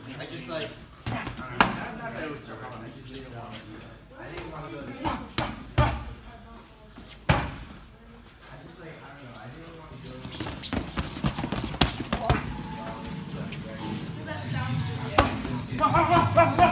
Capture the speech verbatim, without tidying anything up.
I just like, I don't know, not, not that it was so wrong, I just didn't want to do that. I didn't want to go to I just like, I don't know, I didn't want to go to That sounds good.